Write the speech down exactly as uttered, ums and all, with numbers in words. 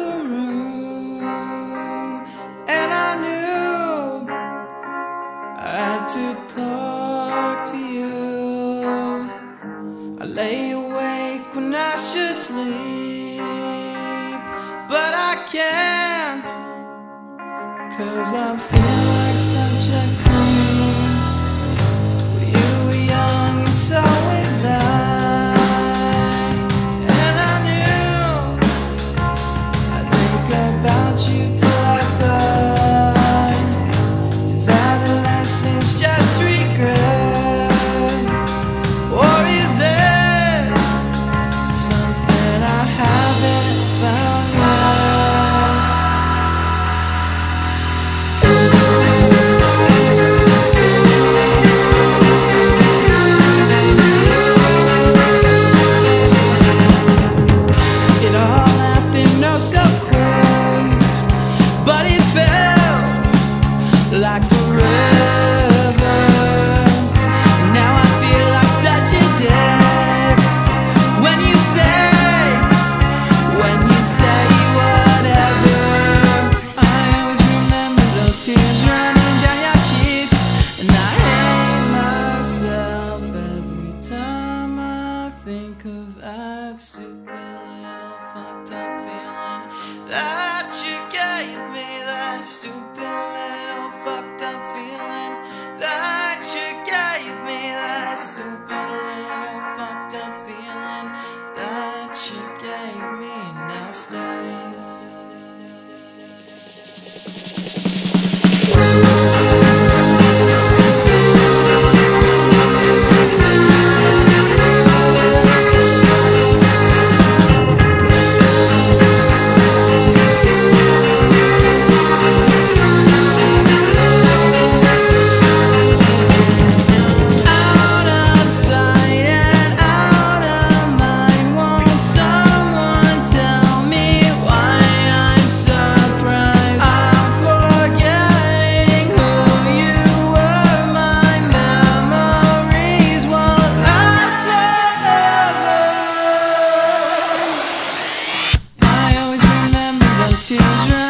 the room, and I knew I had to talk to you. I lay awake when I should sleep, but I can't, 'cause I feel like such a queen. You were young and so was I, and I knew I'd think about you till I die. Is adolescence just regret, or is it something I haven't found so quick, but it felt like forever. Now I feel like such a dick when you say, when you say whatever. I always remember those tears running down your cheeks, and I hate myself every time I think of that stupid little fucked up feeling that you gave me, that stupid little fucked up feeling that you gave me, that stupid little fucked up feeling that you gave me now stays. Tears